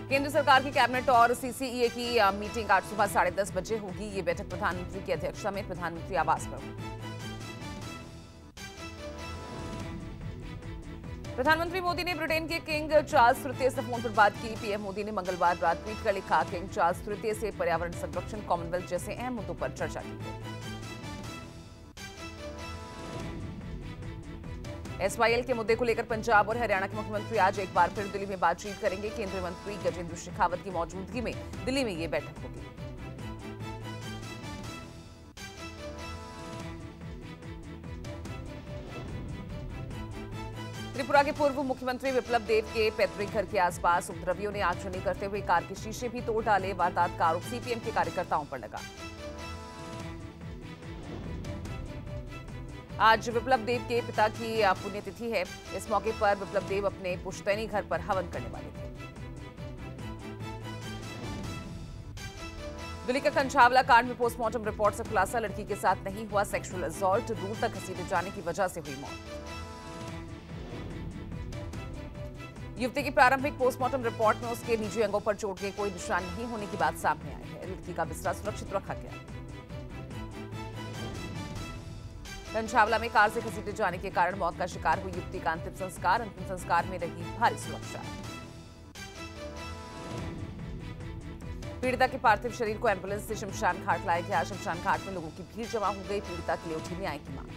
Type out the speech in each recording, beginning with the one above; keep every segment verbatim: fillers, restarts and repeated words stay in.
केंद्र सरकार की कैबिनेट और सीसीईए की मीटिंग आज सुबह साढ़े दस बजे होगी। ये बैठक प्रधानमंत्री की अध्यक्षता में प्रधानमंत्री आवास पर होगी। प्रधानमंत्री मोदी ने ब्रिटेन के किंग चार्ल्स तृतीय से फोन पर बात की। पीएम मोदी ने मंगलवार रात ट्वीट कर लिखा, किंग चार्ल्स तृतीय से पर्यावरण संरक्षण, कॉमनवेल्थ जैसे अहम मुद्दों पर चर्चा की। एसवाईएल के मुद्दे को लेकर पंजाब और हरियाणा के मुख्यमंत्री आज एक बार फिर दिल्ली में बातचीत करेंगे। केंद्रीय मंत्री गजेंद्र शेखावत की मौजूदगी में दिल्ली में ये बैठक होगी। त्रिपुरा के पूर्व मुख्यमंत्री विप्लव देव के पैतृक घर के आसपास उपद्रवियों ने आगजनी करते हुए कार के शीशे भी तोड़ डाले। वारदात का आरोप सीपीएम के कार्यकर्ताओं पर लगा। आज विप्लव देव के पिता की पुण्यतिथि है। इस मौके पर विप्लव देव अपने पुश्तैनी घर पर हवन करने वाले थे। दिल्ली के कंछावला कांड में पोस्टमार्टम रिपोर्ट से खुलासा, लड़की के साथ नहीं हुआ सेक्सुअल असॉल्ट, दूर तक घसीटे जाने की वजह से हुई मौत। युवती की प्रारंभिक पोस्टमार्टम रिपोर्ट में उसके निजी अंगों पर चोट के कोई निशान नहीं होने की बात सामने आई है। लड़की का बिस्तरा सुरक्षित रखा गया। कंछावला में कार से घसीटे जाने के कारण मौत का शिकार हुई युवती का अंतिम संस्कार अंतिम संस्कार में रही भारी सुरक्षा। पीड़िता के पार्थिव शरीर को एम्बुलेंस से शमशान घाट लाया गया। शमशान घाट में लोगों की भीड़ जमा हो गई। पीड़िता के लिए उठी न्याय की मांग।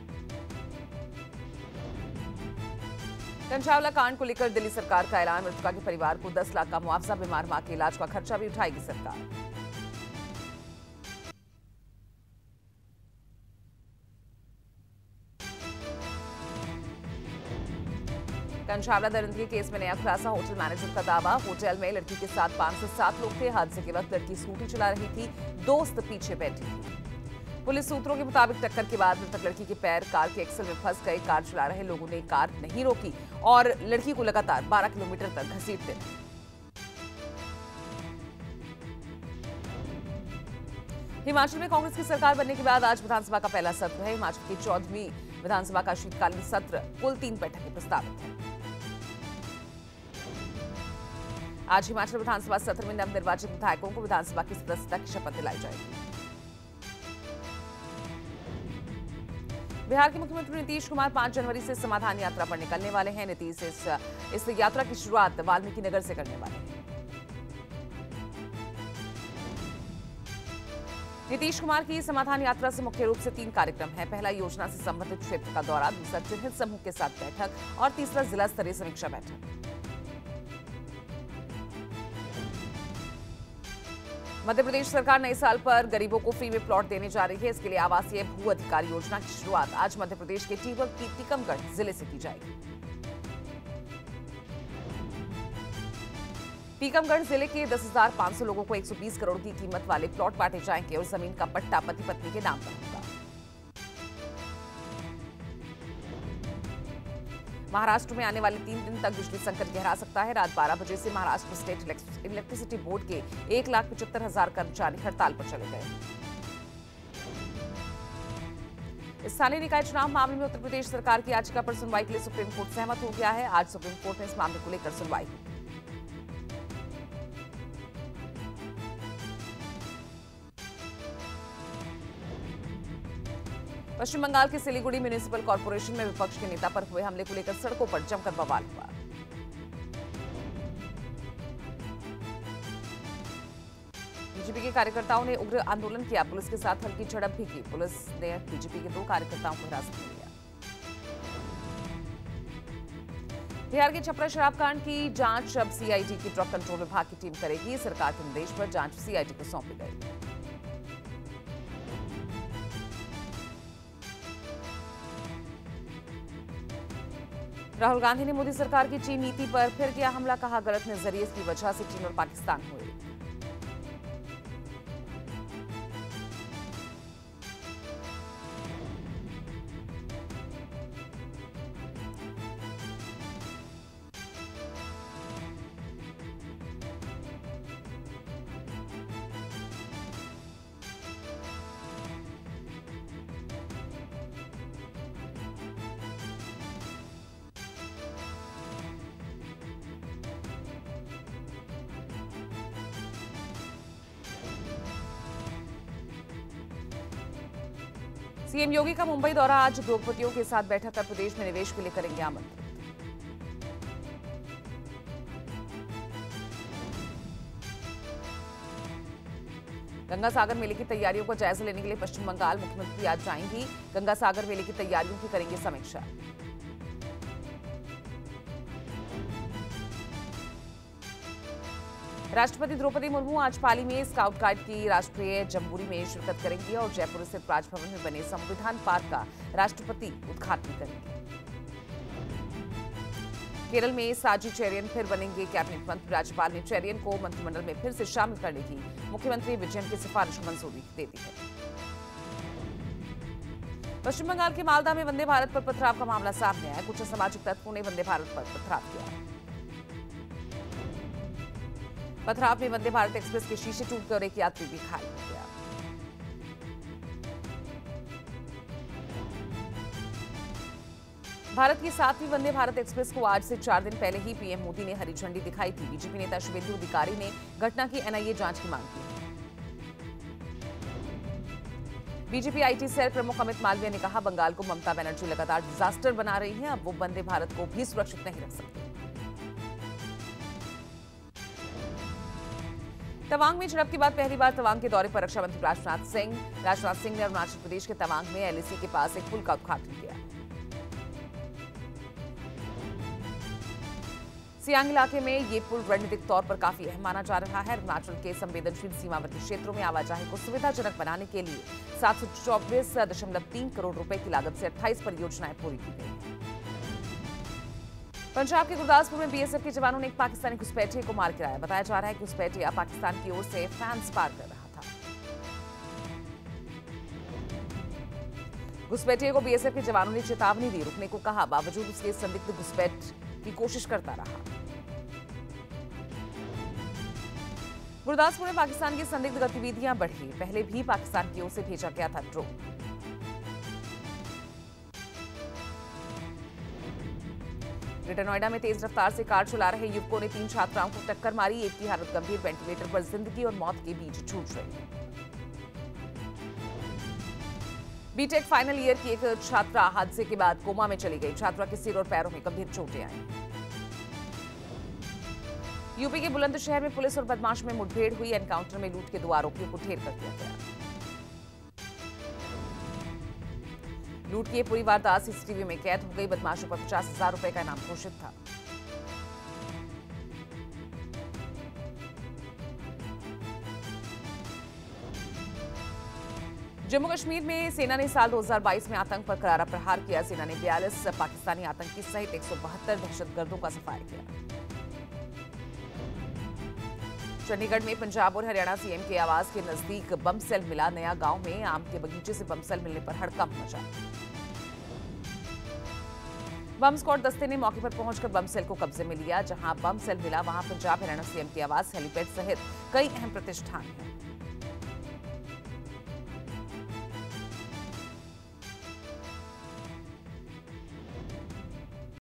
कंछावला कांड को लेकर दिल्ली सरकार का ऐलान, मृतका के परिवार को दस लाख का मुआवजा, बीमार मां के इलाज का खर्चा भी उठाएगी सरकार। कंछावला दरिंदगी केस में नया खुलासा, होटल मैनेजर का दावा, होटल में लड़की के साथ पांच से सात लोग थे। हादसे के वक्त लड़की स्कूटी चला रही थी, दोस्त पीछे बैठी थी। पुलिस सूत्रों के मुताबिक टक्कर के बाद मृतक लड़की के पैर कार के एक्सल में फंस गए। कार चला रहे लोगों ने कार नहीं रोकी और लड़की को लगातार बारह किलोमीटर तक घसीटते रहे। हिमाचल में कांग्रेस की सरकार बनने के बाद आज विधानसभा का पहला सत्र है। हिमाचल की चौदहवीं विधानसभा का शीतकालीन सत्र, कुल तीन बैठकें प्रस्तावित हैं। आज हिमाचल विधानसभा सत्र में नवनिर्वाचित विधायकों को विधानसभा की सदस्यता की शपथ दिलाई जाएगी। बिहार के मुख्यमंत्री नीतीश कुमार पांच जनवरी से समाधान यात्रा पर निकलने वाले हैं। नीतीश इस, इस यात्रा की शुरुआत वाल्मीकि नगर से करने वाले हैं। नीतीश कुमार की समाधान यात्रा से मुख्य रूप से तीन कार्यक्रम हैं। पहला, योजना से संबंधित क्षेत्र का दौरा, दूसरा, चिन्हित समूह के साथ बैठक और तीसरा, जिला स्तरीय समीक्षा बैठक। मध्य प्रदेश सरकार नए साल पर गरीबों को फ्री में प्लॉट देने जा रही है। इसके लिए आवासीय भू अधिकार योजना की शुरुआत आज मध्य प्रदेश के टीबक की टीकमगढ़ जिले से की जाएगी। टीकमगढ़ जिले के दस हजार पांच सौ लोगों को एक सौ बीस करोड़ की कीमत वाले प्लॉट बांटे जाएंगे और जमीन का पट्टा पति पत्नी के नाम पर होगा। महाराष्ट्र में आने वाले तीन दिन तक बिजली संकट गहरा सकता है। रात बारह बजे से महाराष्ट्र स्टेट इलेक्ट्रिसिटी बोर्ड के एक लाख पचहत्तर हजार कर्मचारी हड़ताल पर चले गए। स्थानीय निकाय चुनाव मामले में उत्तर प्रदेश सरकार की याचिका पर सुनवाई के लिए सुप्रीम कोर्ट सहमत हो गया है। आज सुप्रीम कोर्ट में इस मामले को लेकर सुनवाई होगी। पश्चिम बंगाल के सिलीगुड़ी म्युनिसिपल कॉर्पोरेशन में विपक्ष के नेता पर हुए हमले को लेकर सड़कों पर जमकर बवाल हुआ। बीजेपी के कार्यकर्ताओं ने उग्र आंदोलन किया। पुलिस के साथ हल्की झड़प भी की। पुलिस ने बीजेपी के दो कार्यकर्ताओं को हिरासत में लिया। बिहार के छपरा शराब कांड की जांच अब सीआईडी की ड्रग कंट्रोल विभाग की टीम करेगी। सरकार के निर्देश पर जांच सीआईडी को सौंपी गई। राहुल गांधी ने मोदी सरकार की चीन नीति पर फिर किया हमला, कहा गलत नजरिए की वजह से चीन और पाकिस्तान हुए। सीएम योगी का मुंबई दौरा। आज उद्योगपतियों के साथ बैठक कर प्रदेश में निवेश के लिए करेंगे आमंत्रित। गंगा सागर मेले की तैयारियों का जायजा लेने के लिए पश्चिम बंगाल मुख्यमंत्री आज जाएंगी। गंगा सागर मेले की तैयारियों की करेंगे समीक्षा। राष्ट्रपति द्रौपदी मुर्मू आज पाली में स्काउट गाइड की राष्ट्रीय जम्बूरी में शिरकत करेंगी और जयपुर स्थित राजभवन में बने संविधान पार्क का राष्ट्रपति उद्घाटन करेंगे। केरल में साजी चेरियन फिर बनेंगे कैबिनेट मंत्री। राज्यपाल ने चेरियन को मंत्रिमंडल में फिर से शामिल करने की मुख्यमंत्री विजयन की सिफारिश को मंजूरी दे दी है। पश्चिम बंगाल के मालदा में वंदे भारत पर पथराव का मामला सामने आया। कुछ असामाजिक तत्वों ने वंदे भारत पर पथराव किया। पथराव में वंदे भारत एक्सप्रेस के शीशे टूट गए और एक यात्री भी घायल हो गया। भारत की सातवीं वंदे भारत एक्सप्रेस को आज से चार दिन पहले ही पीएम मोदी ने हरी झंडी दिखाई थी। बीजेपी नेता शुभेंदु अधिकारी ने घटना की एनआईए जांच की मांग की। बीजेपी आईटी सेल प्रमुख अमित मालवीय ने कहा, बंगाल को ममता बनर्जी लगातार डिजास्टर बना रही हैं। अब वो वंदे भारत को भी सुरक्षित नहीं रख सकती। तवांग में झड़प के बाद पहली बार तवांग के दौरे पर रक्षा मंत्री राजनाथ सिंह राजनाथ सिंह ने अरुणाचल प्रदेश के तवांग में एलएसी के पास एक पुल का उद्घाटन किया। सियांग इलाके में ये पुल रणनीतिक तौर पर काफी अहम माना जा रहा है। अरुणाचल के संवेदनशील सीमावर्ती क्षेत्रों में आवाजाही को सुविधाजनक बनाने के लिए सात सौ चौबीस दशमलव तीन करोड़ रुपए की लागत से अट्ठाईस परियोजनाएं पूरी की गई। पंजाब के गुरदासपुर में बीएसएफ के जवानों ने एक पाकिस्तानी घुसपैठिए को मार गिराया। बताया जा रहा है कि घुसपैठिया पाकिस्तान की ओर से फैंस पार कर रहा था। घुसपैठिए को बीएसएफ के जवानों ने चेतावनी दी, रुकने को कहा, बावजूद उसके संदिग्ध घुसपैठ की कोशिश करता रहा। गुरदासपुर में पाकिस्तान की संदिग्ध गतिविधियां बढ़ी। पहले भी पाकिस्तान की ओर से भेजा गया था ड्रोन। ग्रेटर नोएडा में तेज रफ्तार से कार चला रहे युवकों ने तीन छात्राओं को टक्कर मारी। एक की हालत गंभीर, वेंटिलेटर पर जिंदगी और मौत के बीच जूझ रही है। बीटेक फाइनल ईयर की एक छात्रा हादसे के बाद कोमा में चली गई। छात्रा के सिर और पैरों में गंभीर चोटें आई। यूपी के बुलंदशहर में पुलिस और बदमाश में मुठभेड़ हुई। एनकाउंटर में लूट के दो आरोपियों को ढेर कर दिया गया। लूट की पूरी वारदात सीसीटीवी में कैद हो गई। बदमाशों पर पचास हजार रुपए का इनाम घोषित था। जम्मू कश्मीर में सेना ने साल दो हज़ार बाईस में आतंक पर करारा प्रहार किया। सेना ने बयालीस पाकिस्तानी आतंकी सहित एक सौ बहत्तर दहशतगर्दों का सफाया किया। चंडीगढ़ में पंजाब और हरियाणा सीएम के आवास के नजदीक बम सेल मिला। नया गांव में आम के बगीचे से बम सेल मिलने पर हड़कंप मचा। बम स्क्वाड दस्ते ने मौके पर पहुंचकर बम सेल को कब्जे में लिया। जहां बम सेल मिला वहां पंजाब हरियाणा सीएम के आवास, हेलीपैड सहित कई अहम प्रतिष्ठान हैं।